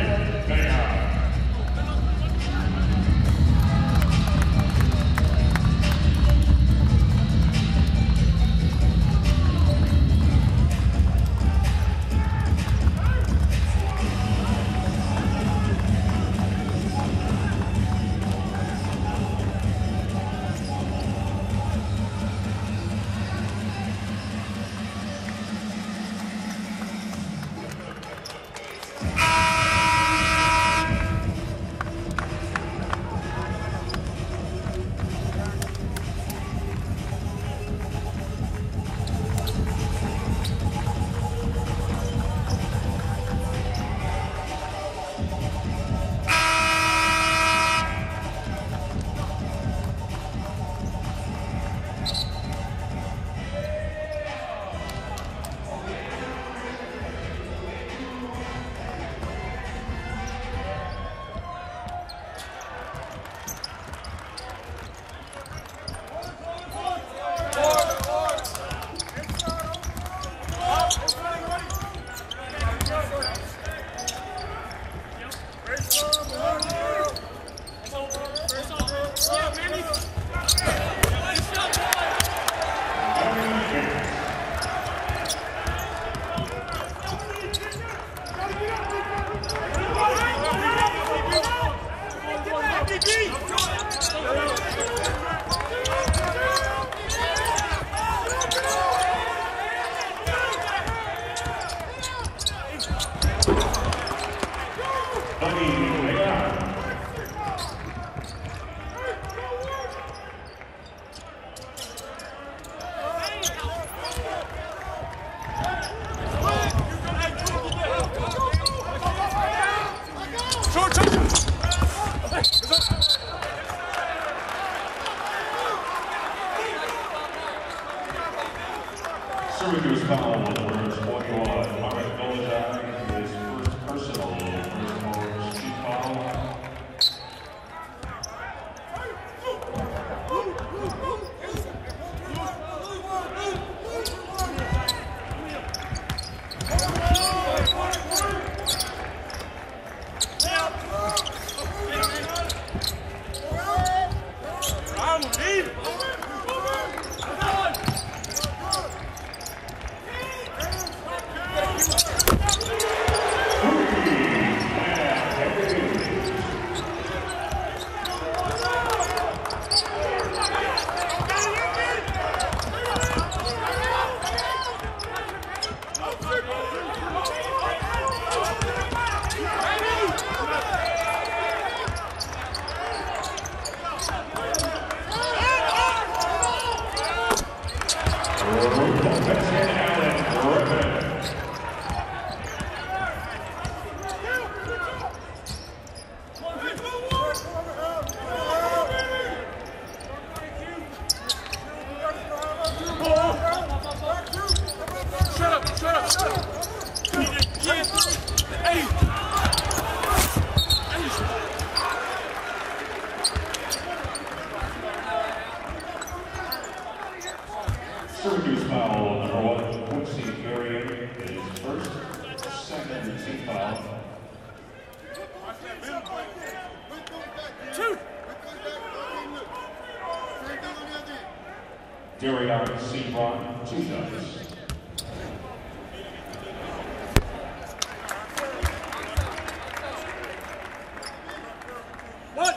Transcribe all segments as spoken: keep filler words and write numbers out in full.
Syracuse foul with numbers forty-one. Mark Village, his first personal first cheap foul. Syracuse foul number one, Quincy carrying his first, second team foul. Two. Darion Sebron, two shots. One.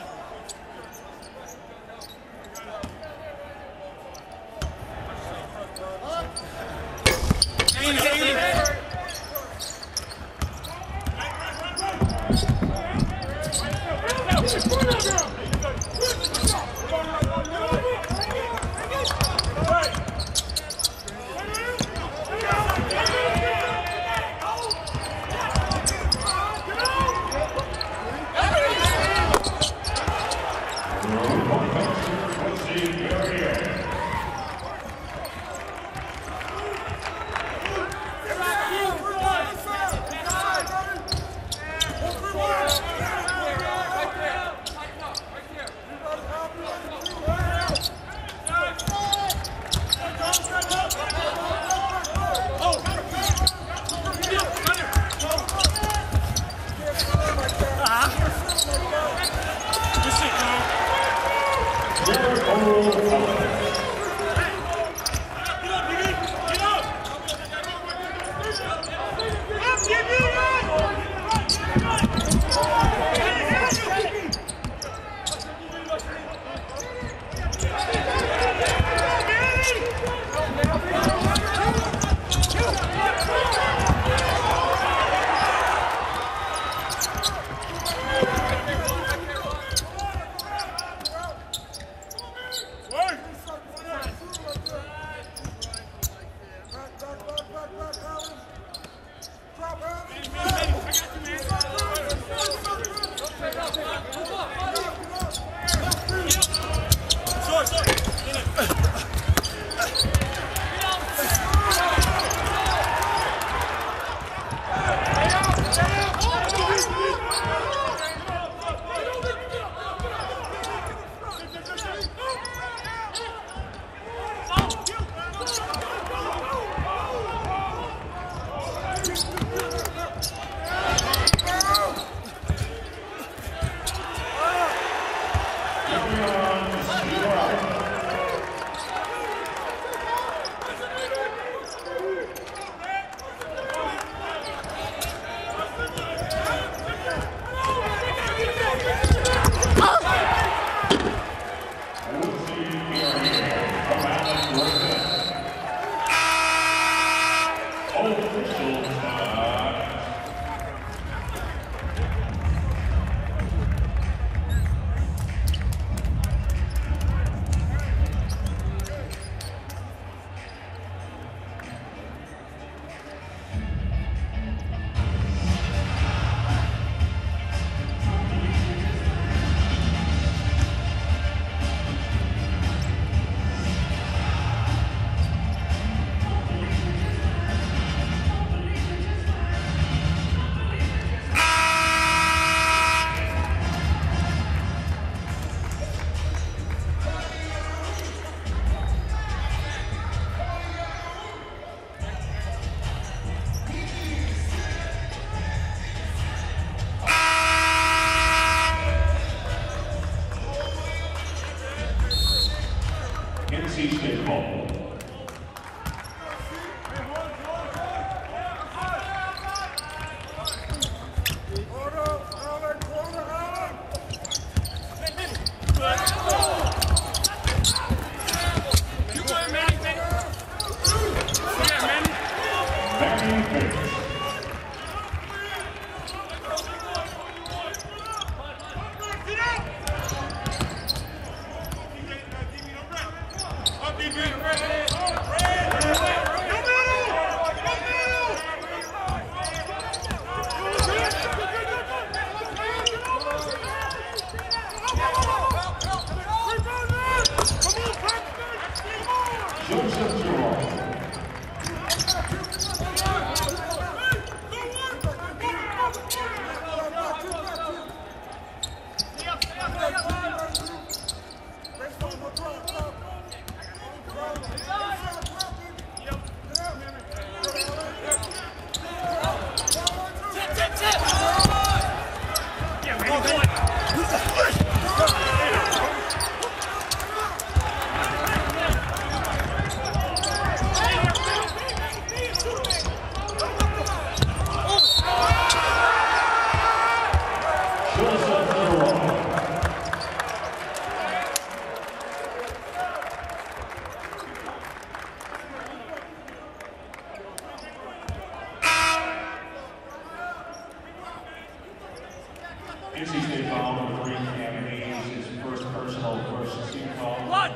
A C C T foul number three, Cam Hayes, his first personal versus team call. One.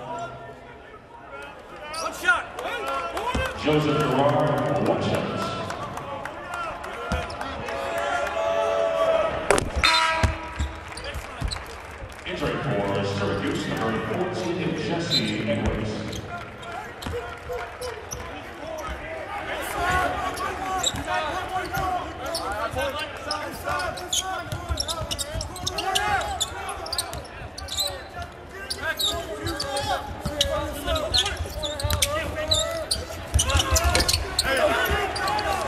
One shot. Joseph Gerard, one shot. Entering for Syracuse, number fourteen, Jesse Edwards. Hey,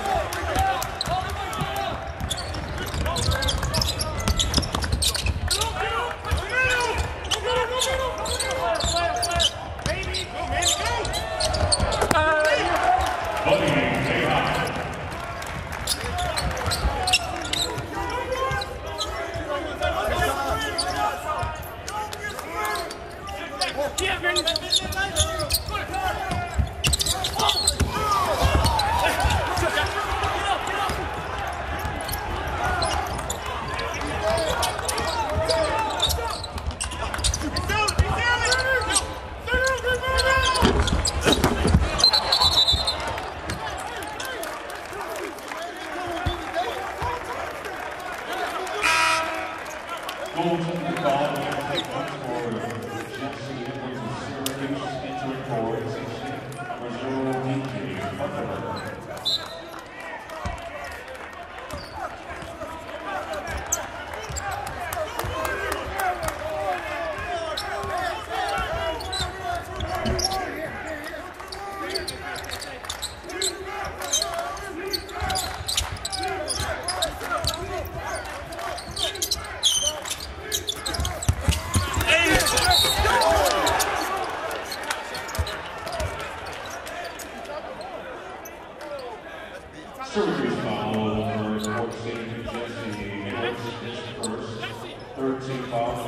Syracuse foul number fourteen, Jesse Edwards, his first, third team foul.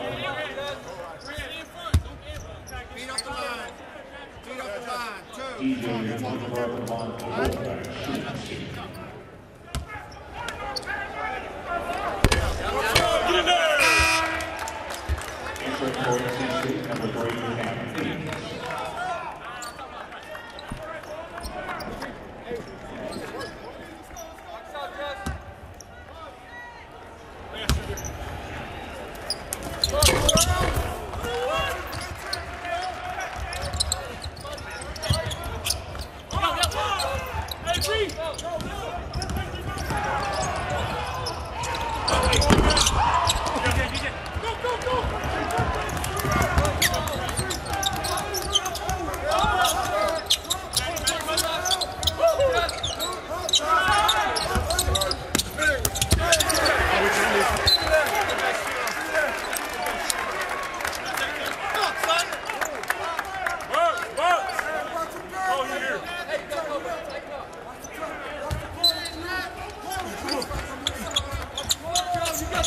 Feet up the line. Feet up the line. Two. D J Wolfpack on the Wolfpack shooting team. Get in there! Entering court, C C, number three, Cam. You got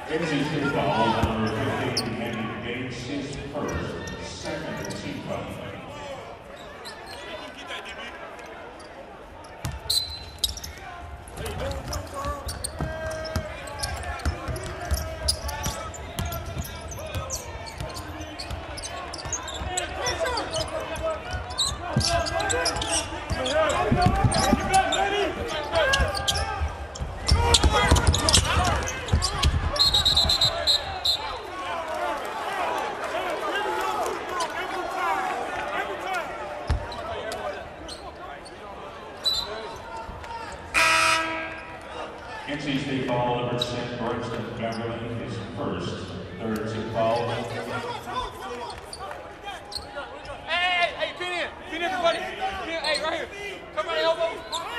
N C State foul, number fifteen, Henry Gates, his first, second team foul. N C State foul, number six, Braxton Beverly, his first, third team foul. Hey, hey, hey, pin in, pin in everybody. Pin in, hey, right here. Come right elbow.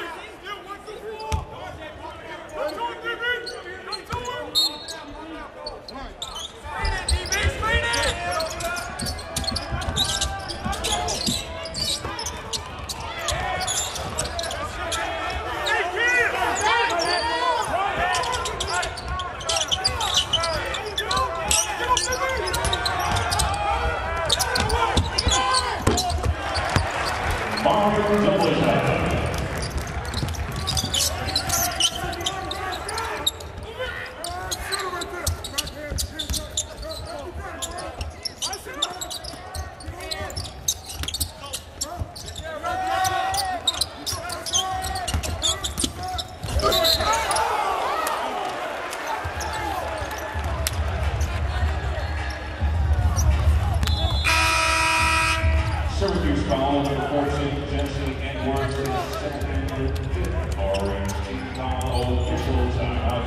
Marvin double shot. Syracuse foul, number fourteen, Jesse Edwards, his second and fifth orange team foul, official timeout.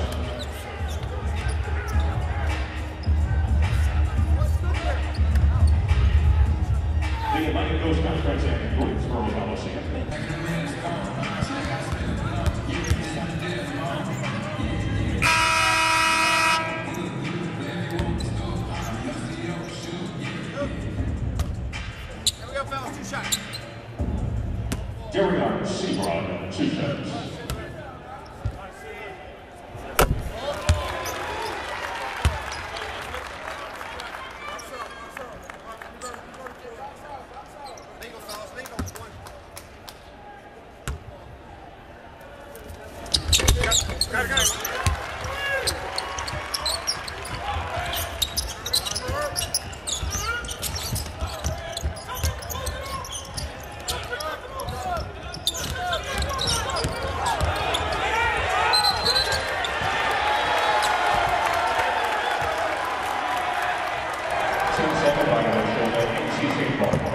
The Atlantic Coast Conference and Greensboro, Coliseum. Darion Seabrod, two shots. Got it, got it. Second violation at N C State ball.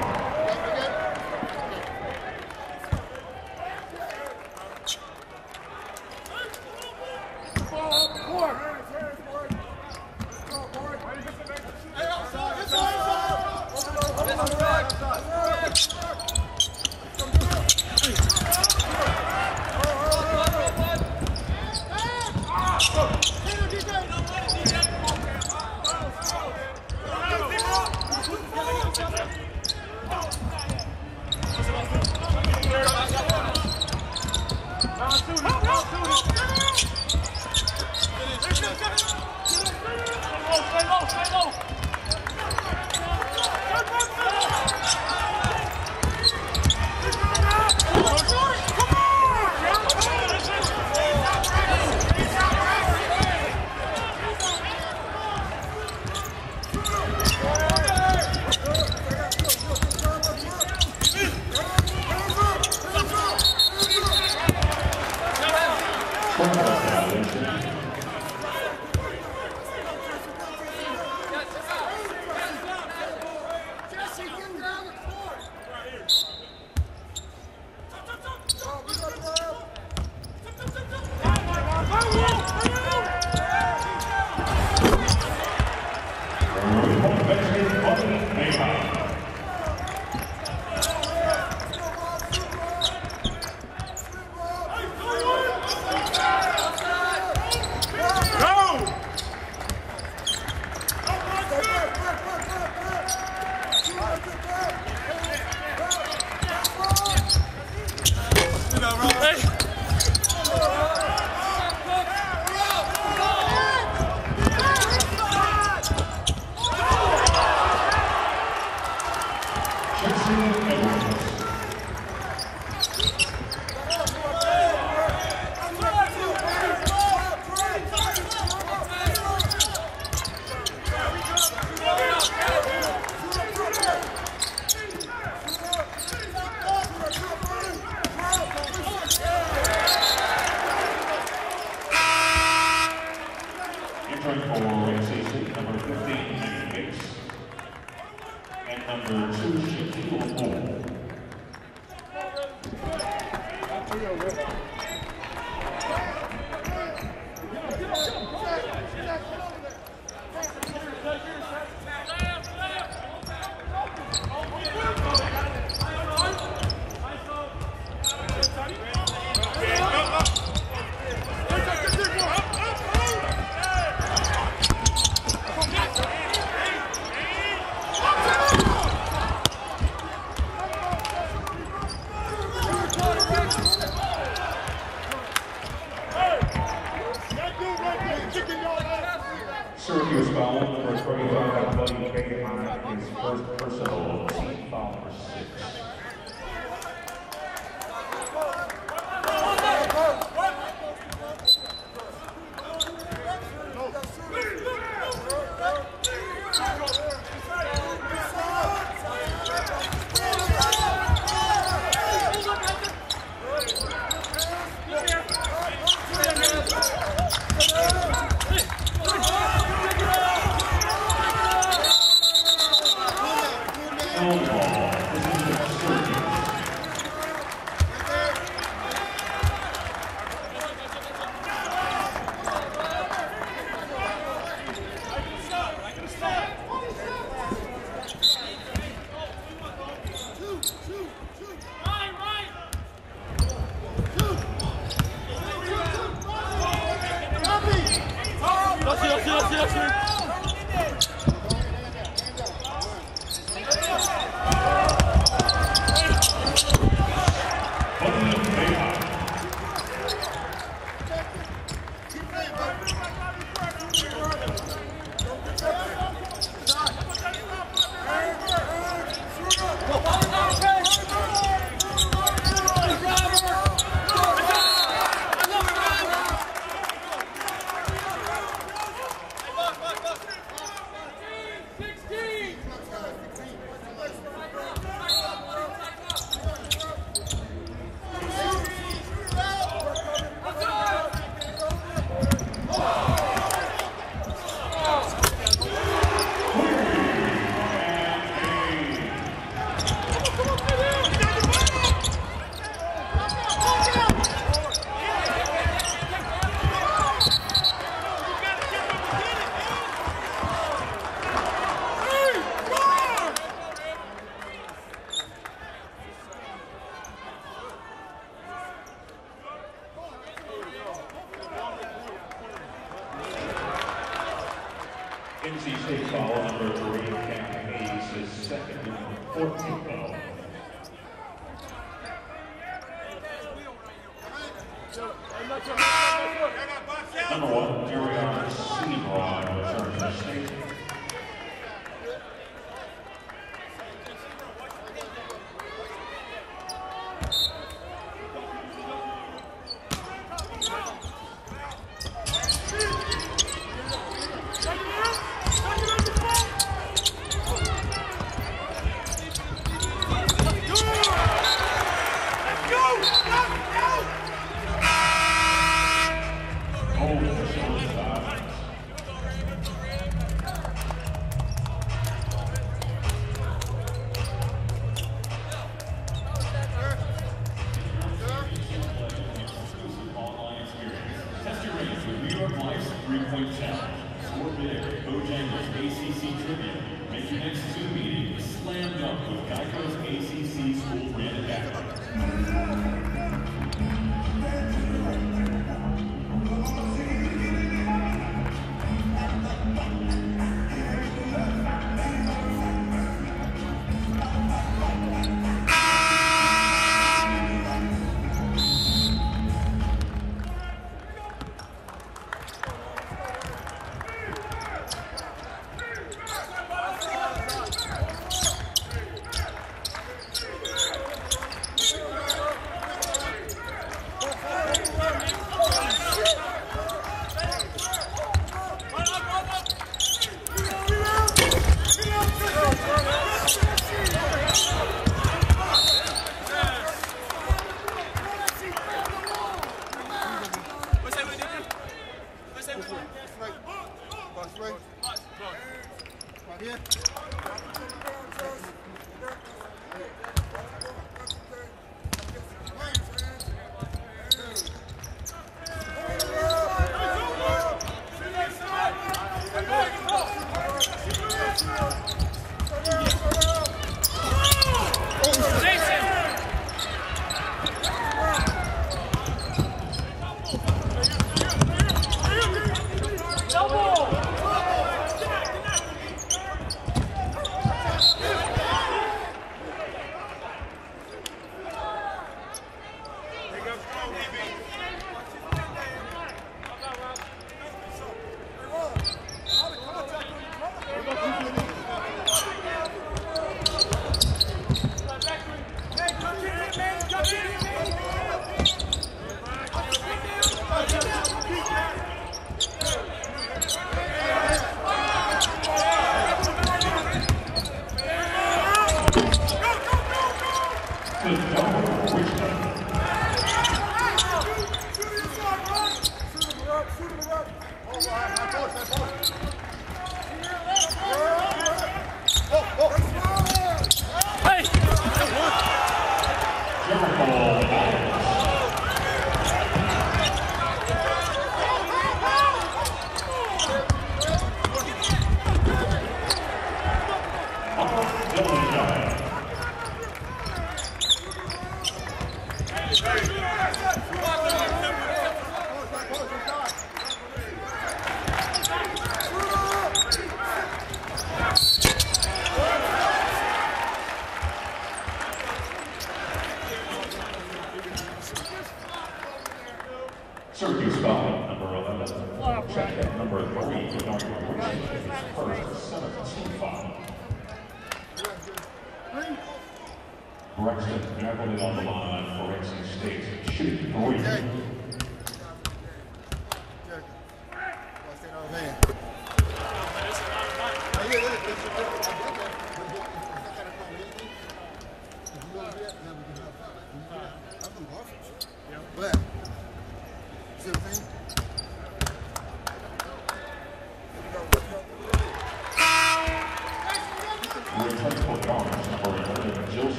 Entering for A C C T, number fifteen, Gates. And number two, Shaquille Moore. Syracuse foul number thirty-five, Buddy K on his first personal team foul number six. N C State foul number three, Captain Hayes, his second fourteen foul. Number one, Durian Seabrod returns to state. Three-point challenge. Score big. Bojangles A C C Trivia. Make your next Zoom meeting a slam dunk with Geico's A C C School branded background. Right here. Syracuse foul, number eleven. Check at number three for North Carolina. First seventeen foul. Braxton Beverly on the line for A C C State, shooting three.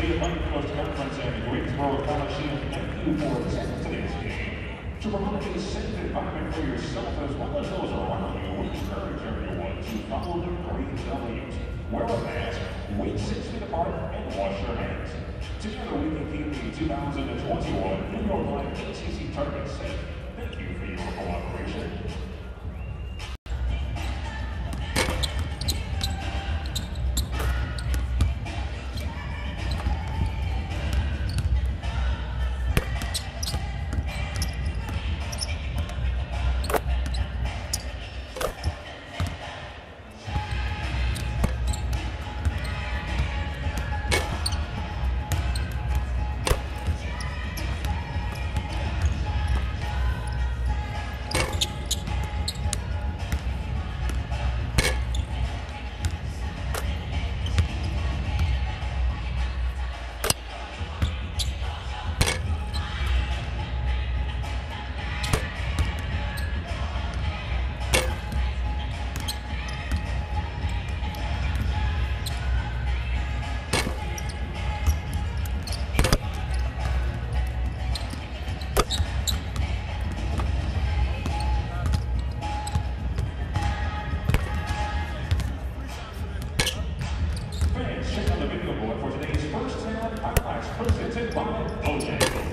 The Atlantic Coast Conference and Greensboro Coliseum thank you for attending today's game. To provide a safe environment for yourself as well as those around you, we encourage everyone to follow the green W's. Wear a mask, wait six feet apart, and wash your hands. Together we can keep the two thousand twenty-one New York Life A C C tournament safe. Thank you for your cooperation. Check out the video board for today's first round highlights presented by Bojangles.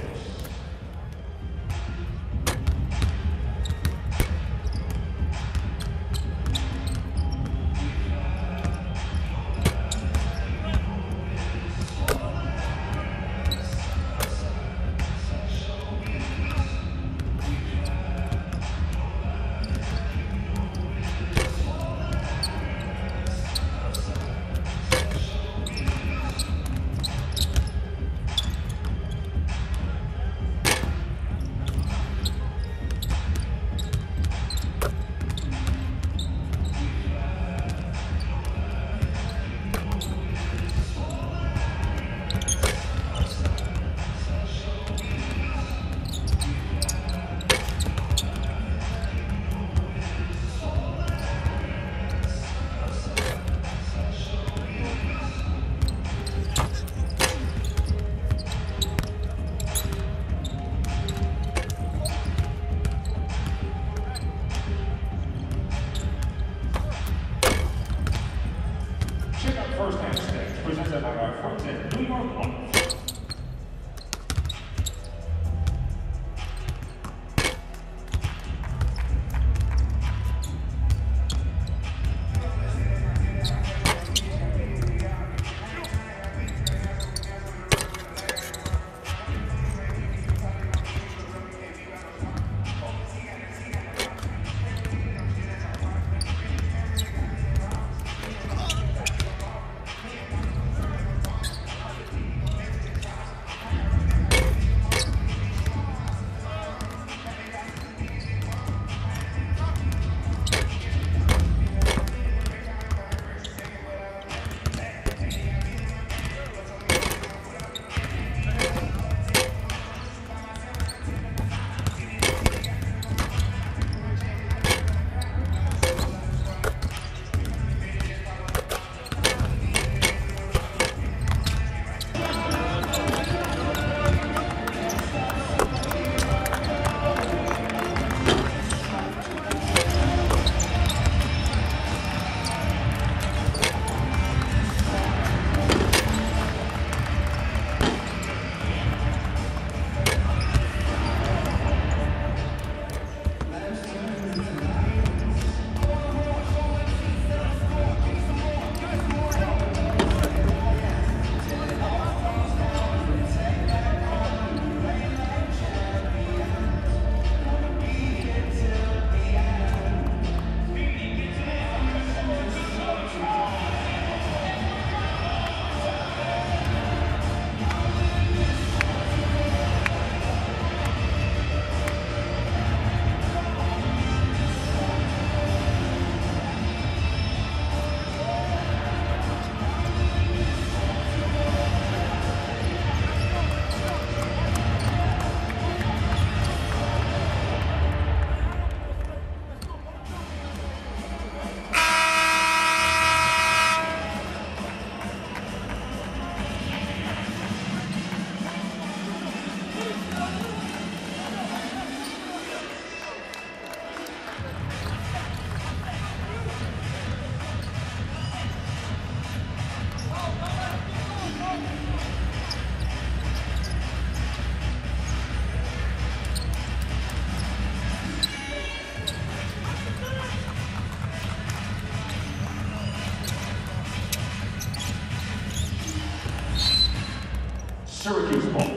Syracuse ball.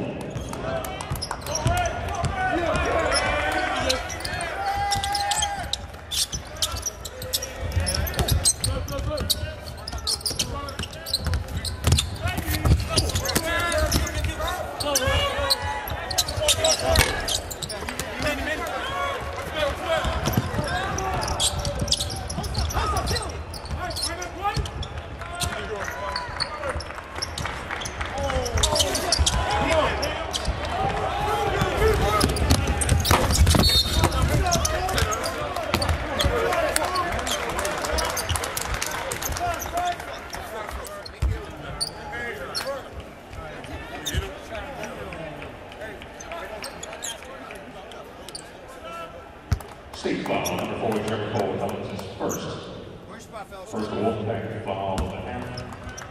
State foul, number four, Jerry Cole, Collins is first. First Wolfpack foul on the half.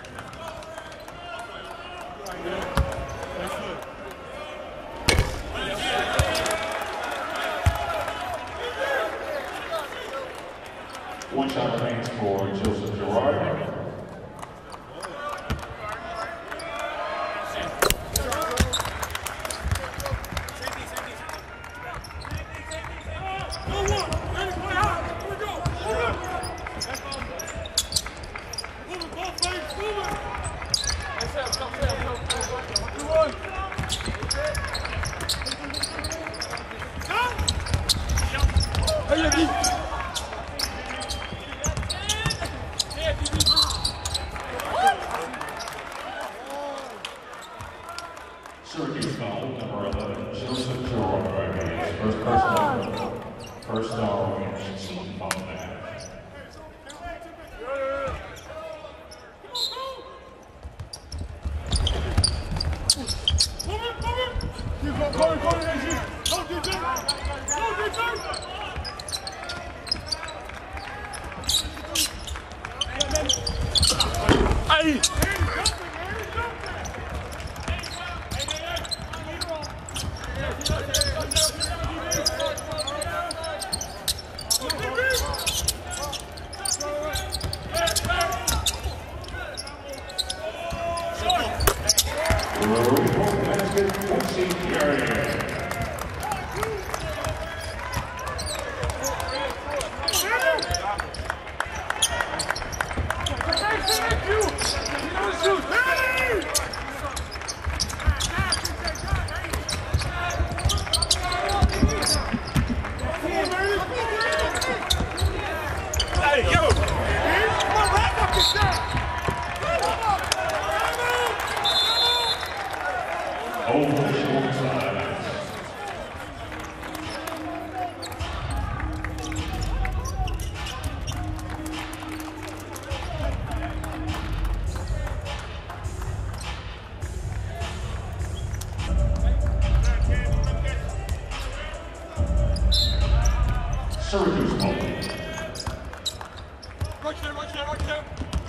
One shot remains for Joseph Gerard. Syracuse foul, number eleven, Joseph Gerard, first personal, first orange, team foul on the half. Hey! Over the short side. Syracuse ball. Watch there, watch there, watch there.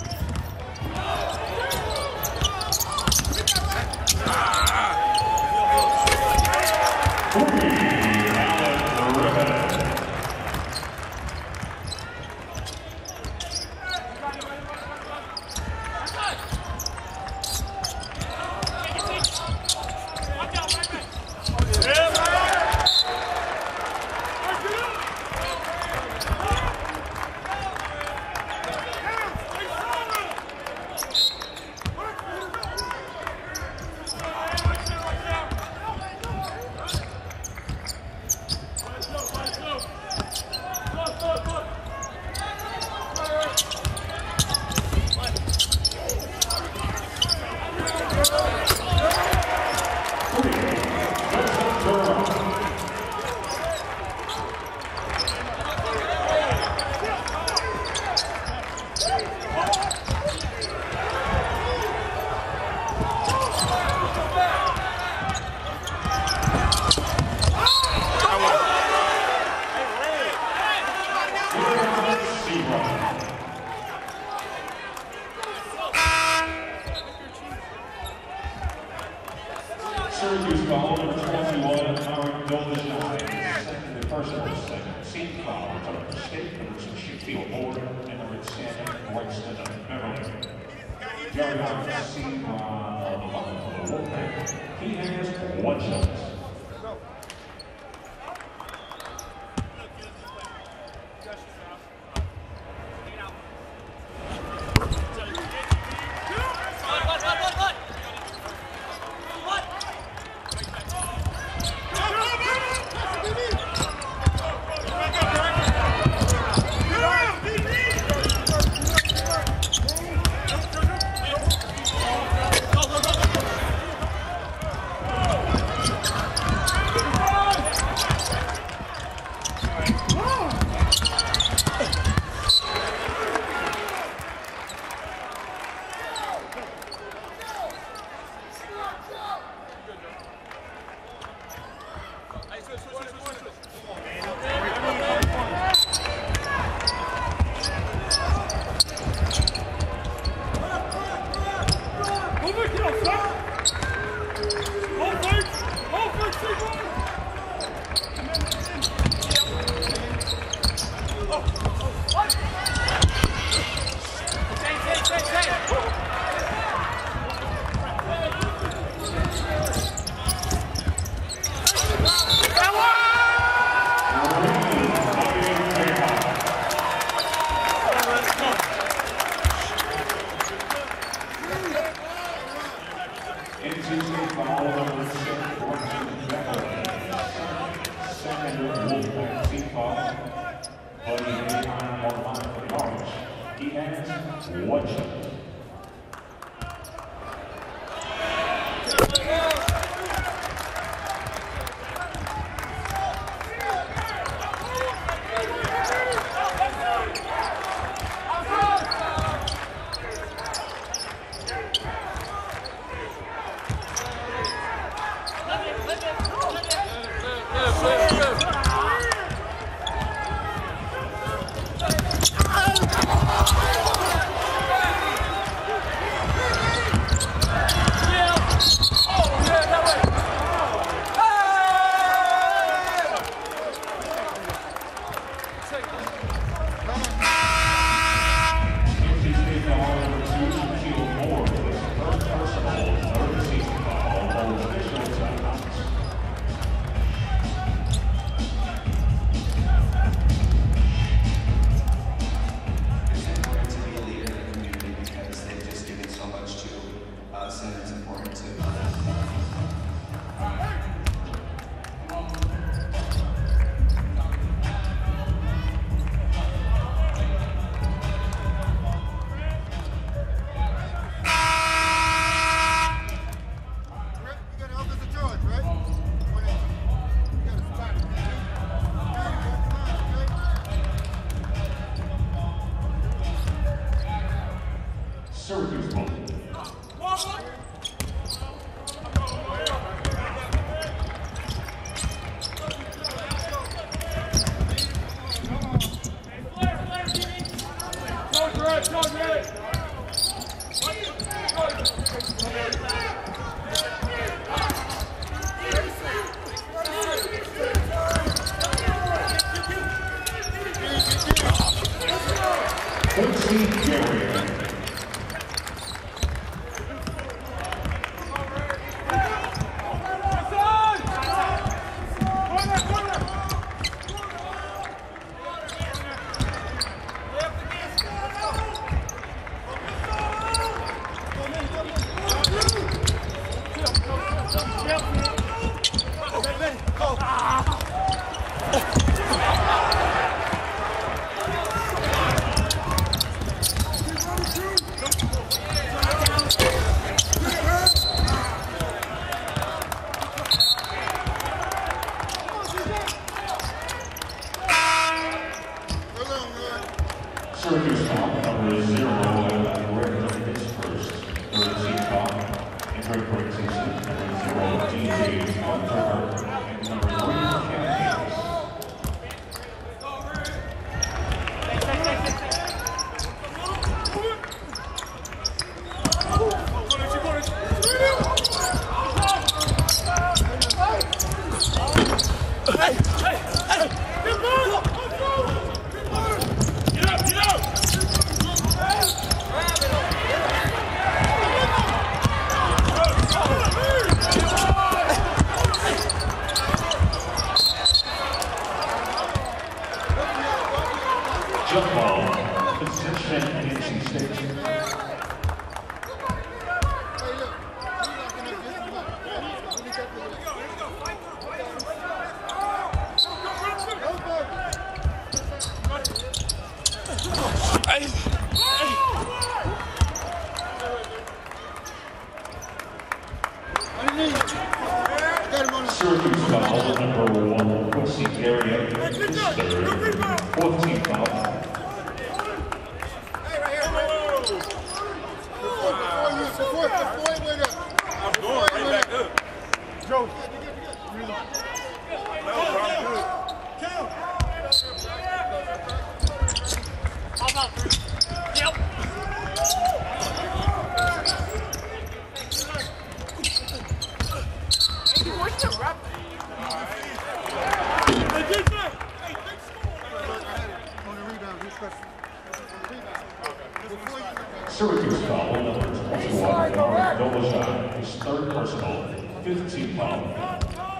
Syracuse foul, number twenty-one, Aaron Goldishine, second and personal, second. Team foul, number state, number two, Sheffield Board, and number ten, Royston Beverly. Jerry Hart, seed uh, eleven for the Wolfpack. He has one shot. He has one shot. Syracuse ball. Syracuse foul number zero, and Greg is first. Third seed foul, and Greg breaks his number zero, D J Hunter, and number three, Kennedy. Hey, hey, hey! Get ball! Get up, get up! Grab it! Syracuse foul number one, Quincy area, is third. Fourth team foul. Joe. Yep. Syracuse foul number twenty-one, Mark Dolezaj, his third personal, fifteen foul.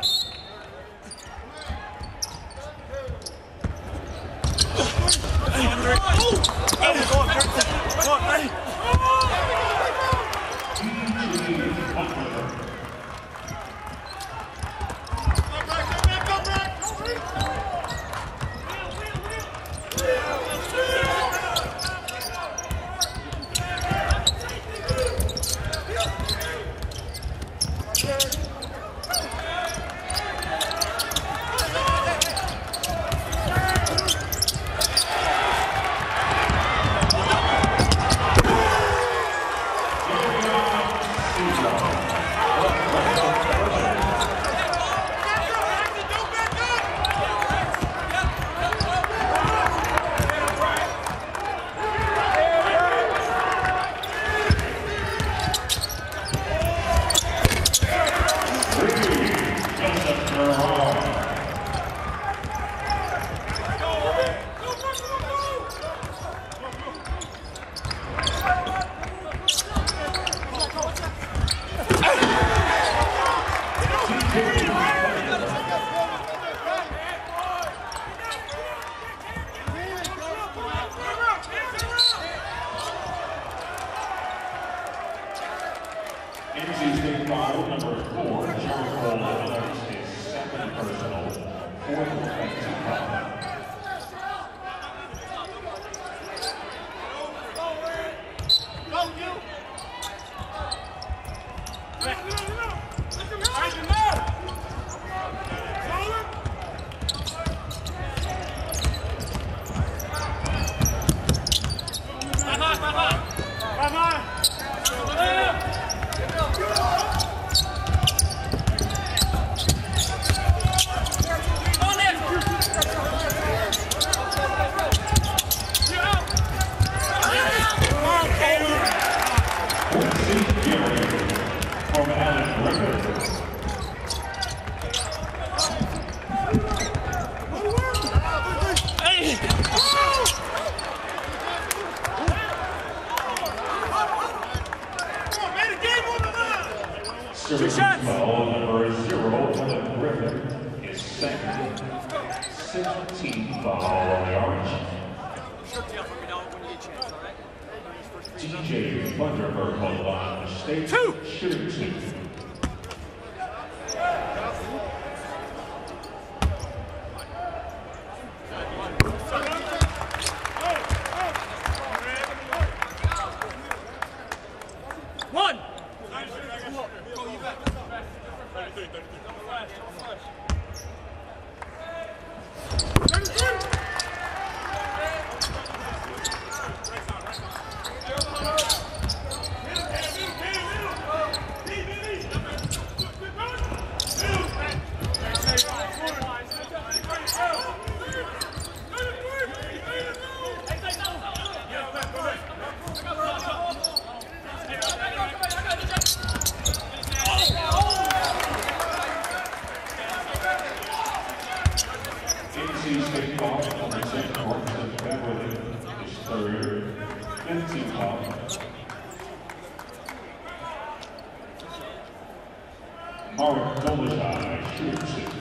Foul number four, Jericho Leonard's his second personal, fourth offensive foul. Two shots. Foul number zero, Ellen Griffin, is second. sixteenth foul on the orange. D J Thunderbird called on the state two. shooting team. One. State foul on the second court of Beverly is third, fifteenth foul. Mark Dolezaj shoots it.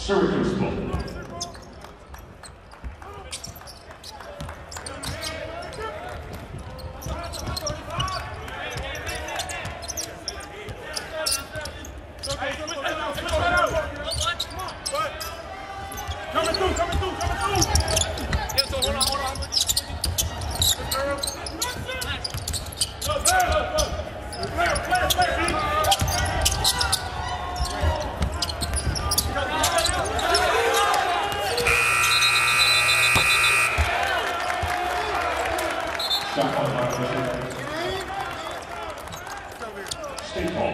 Syracuse ball. Coming through, coming through, coming through. Yeah, so hold on, hold on. Go, go, go. Player, player, player. Shot clock violation. State ball.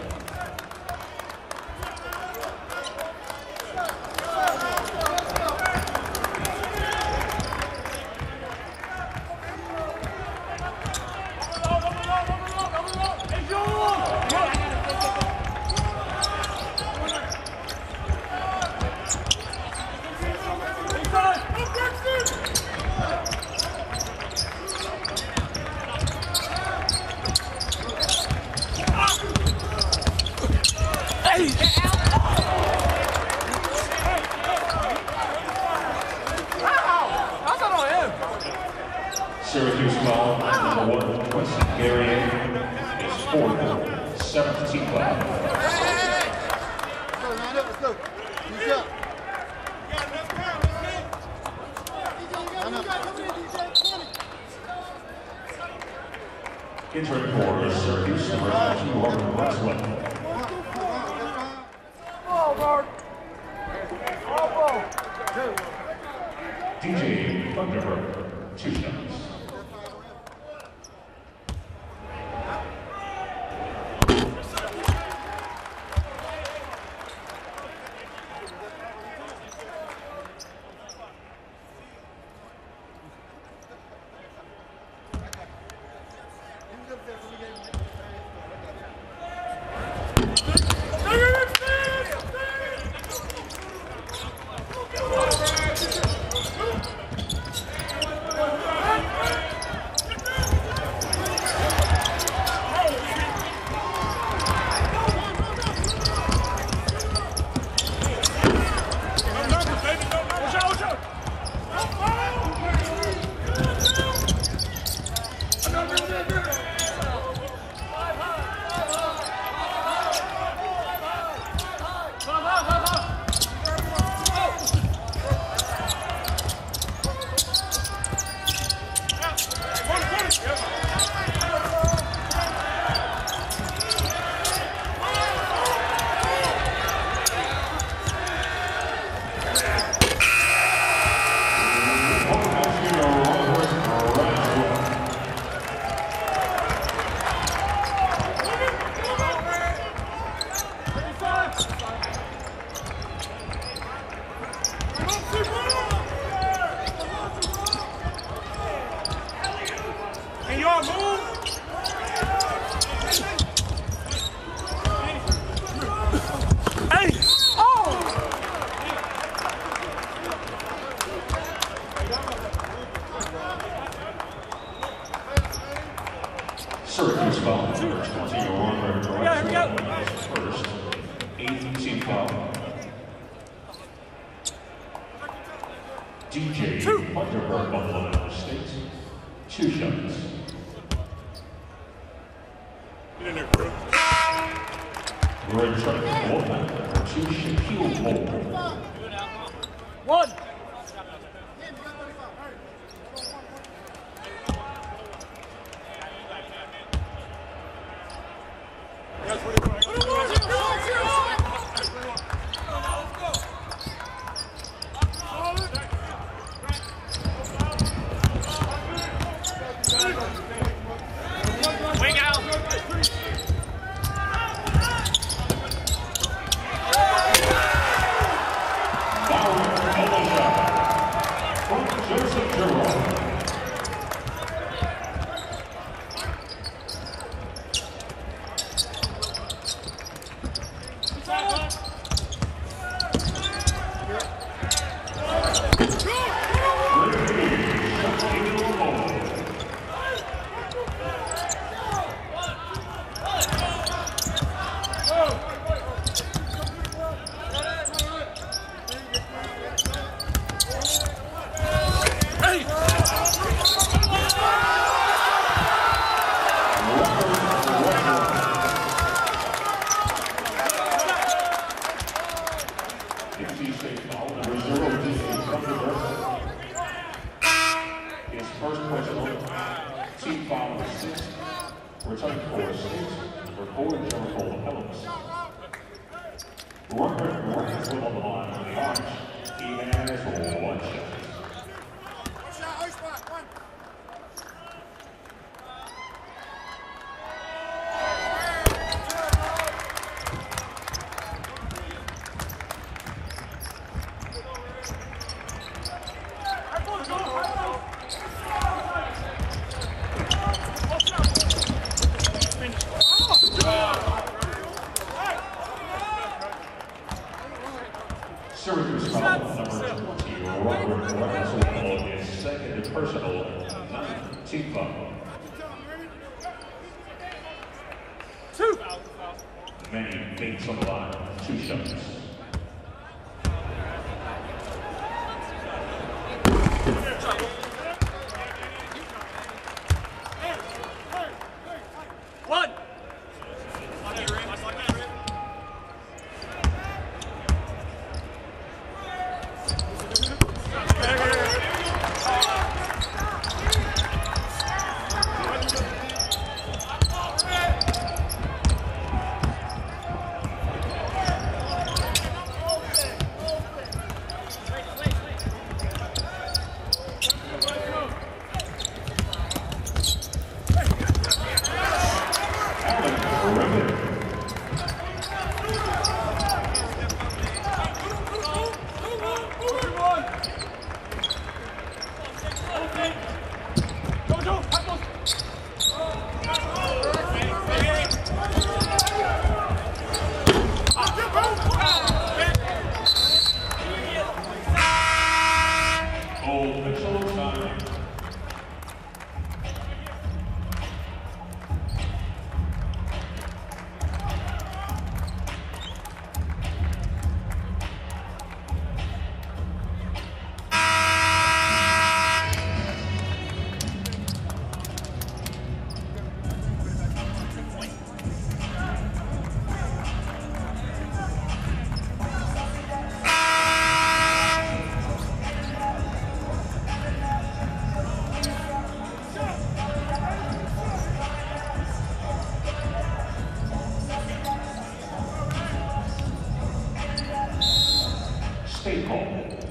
Syracuse foul, number one, Quincy Gary is fourth, seventeen foul. Let's go, line up, let's go. He's up. Entering for Syracuse, number two, Robert Wesley. D J Thunderbird, two shots. Can y'all move? Hey! Oh! Syracuse foul, twenty on Yeah, here we go. first, eighth team foul. D J Thunderbird, Buffalo State, two shots. Get in there, bro. Red Truck, Wolfpack, two Shaquille Bowl. One. Wing out. Foul, elbow shot. Dixie State foul number zero, D A from the bird. His first personal, team foul number six, returning for six, number four, Jericho Helms. Runner, runner is on the line on the arch. He has one shot. Syracuse foul number twenty, Robert Russell, his second personal, ninth team foul. Two. Many things on the line, two shots. One. State call.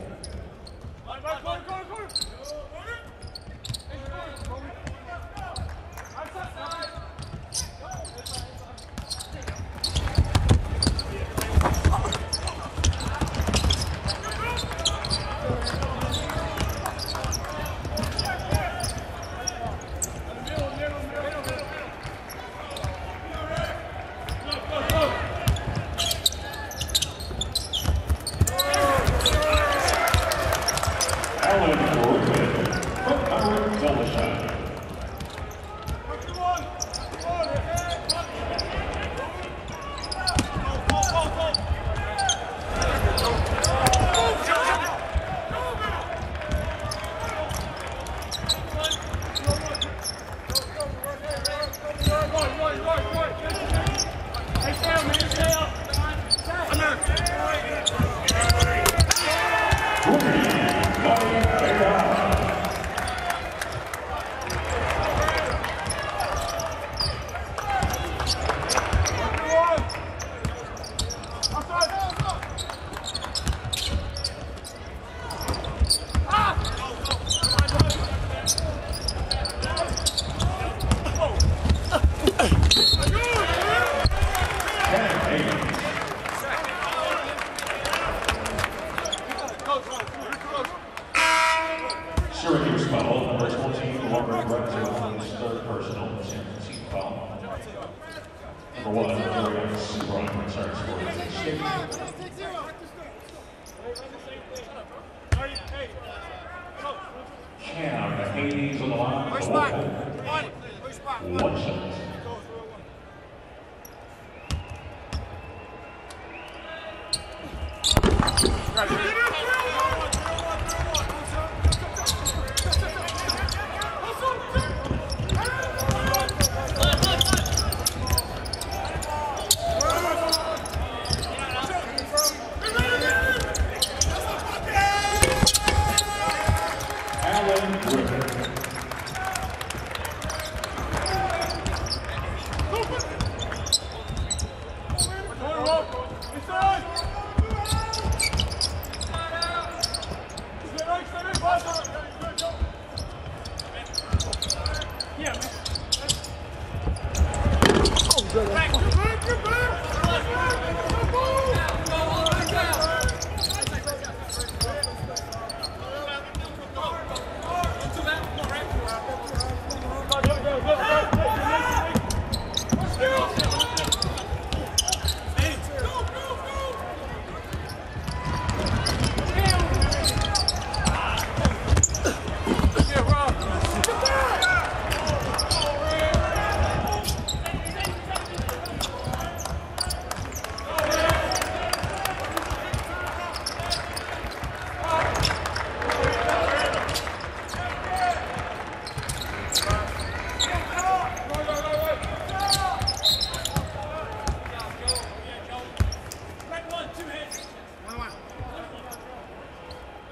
Syracuse foul, number fourteen, Robert Russell, his third personal, team foul. Number one, Jerry Seabrook, returns for his state. Cam Hades on the line. Push back. One. Push back. One shot.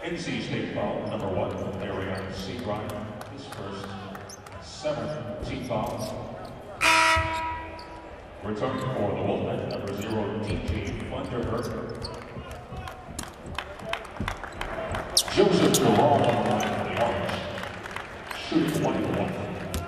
N C State foul, number one, Arian Seabright, his first seventh team foul. Returning for the Wolfpack, number zero, D J Vanderberg. Joseph Durant on the line for the Orange, shooting one to one.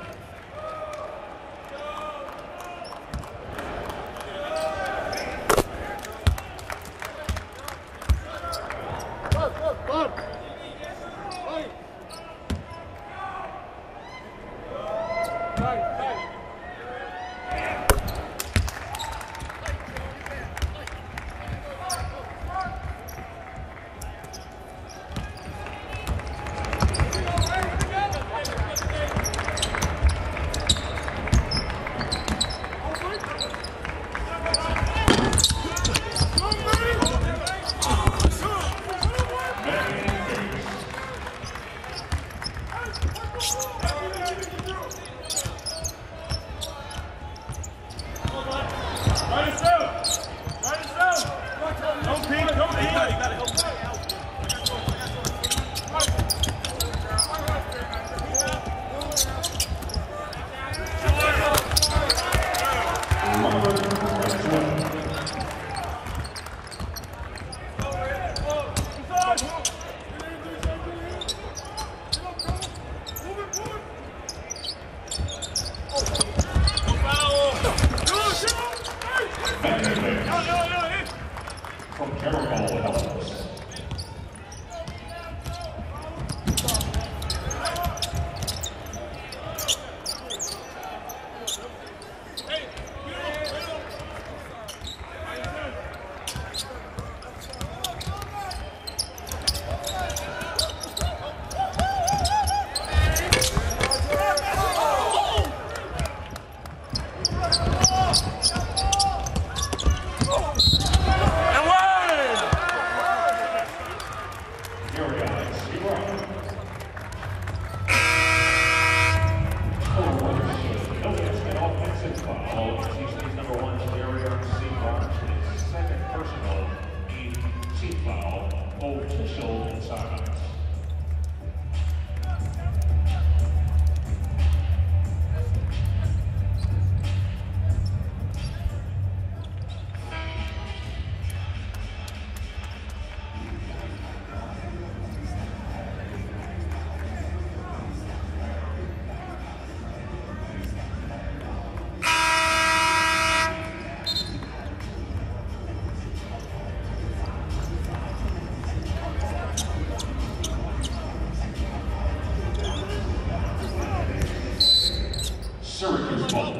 Syracuse ball.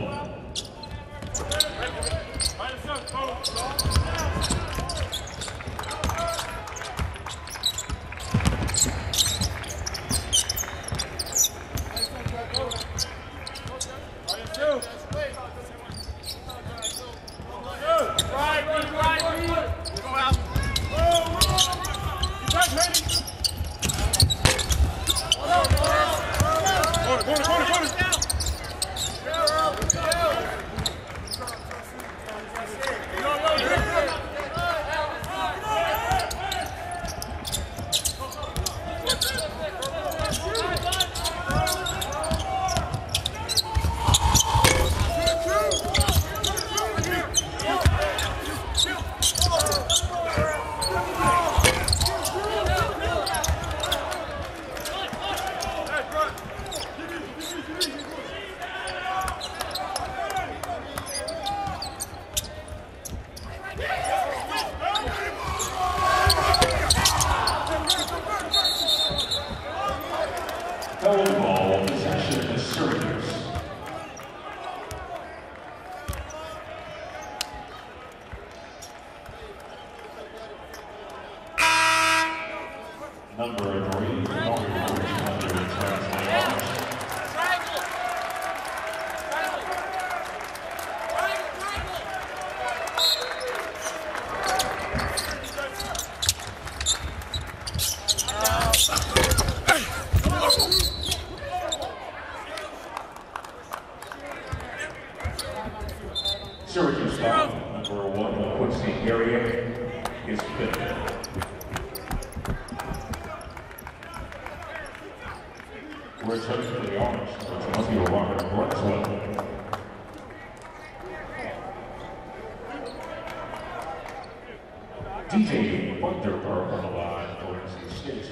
Ball possession to Syracuse. Number three, Northern under translate. Syracuse foul, number one, Quincy area is fifth. Returning for the Orange, Columbia Robert Braswell. D J Wonderberg on the line for N C State.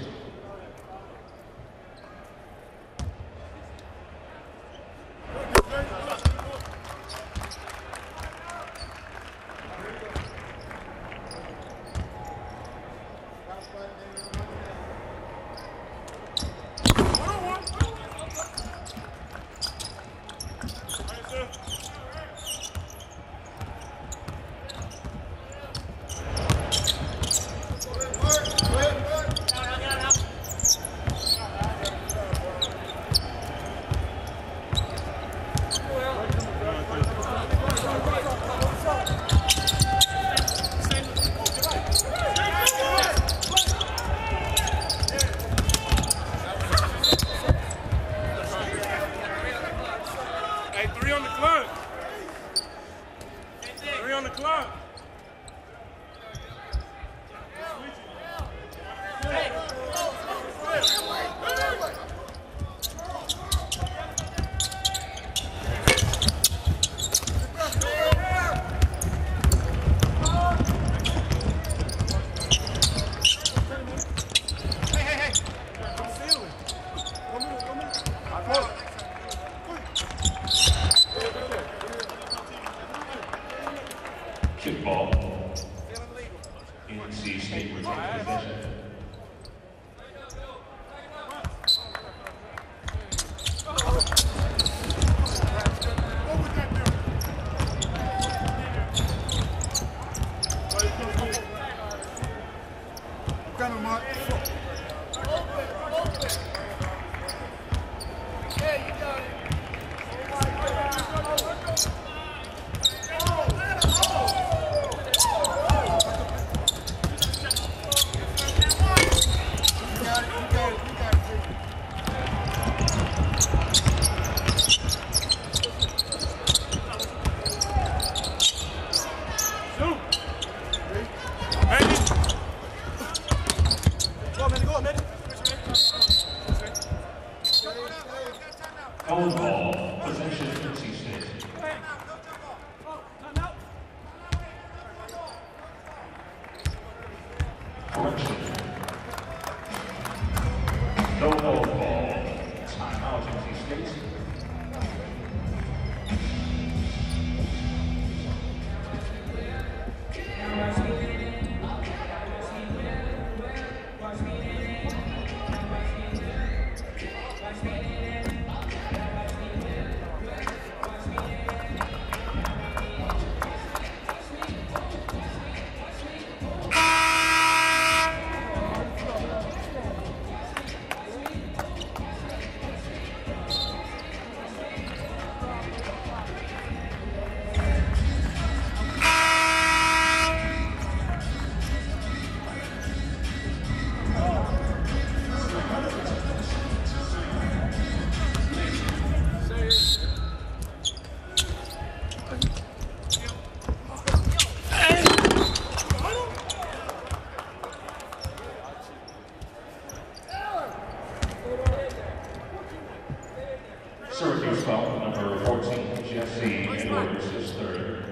Syracuse foul, number fourteen, Jesse Edwards is third.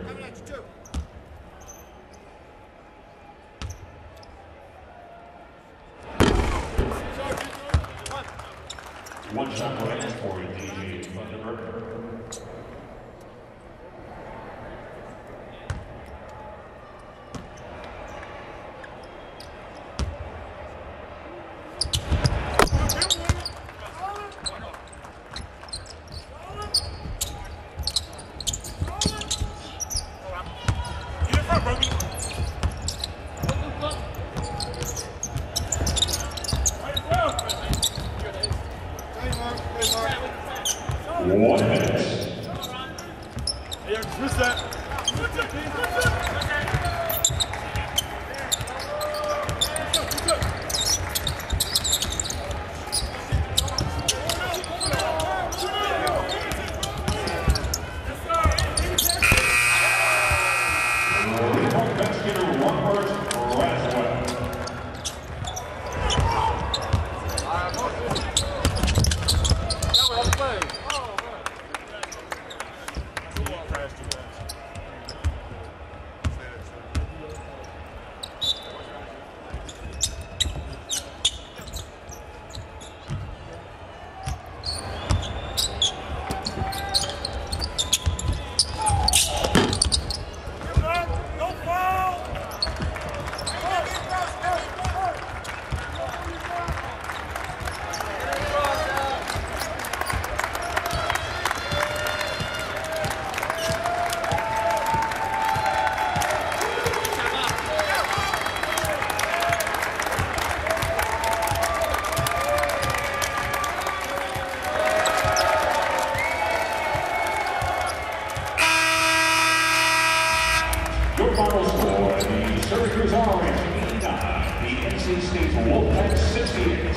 One shot right for D J Thunderbird. One minute. State's Wolfpack sixty-eight.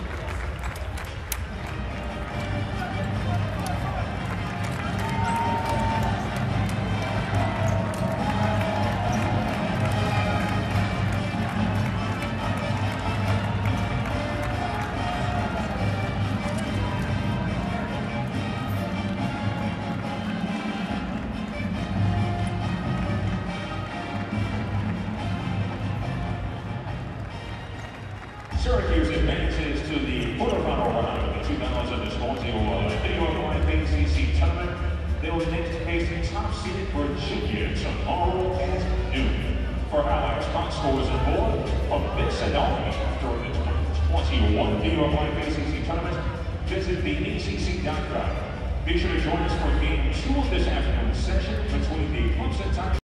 Syracuse advances to the quarterfinal round of the two thousand twenty-one New York Life A C C tournament. They will next face top-seeded Virginia tomorrow at noon. For highlights, box scores and more from this and all after the twenty twenty-one New York Life A C C tournament, visit the A C C dot com. Be sure to join us for game two of this afternoon's session between the Clemson Tigers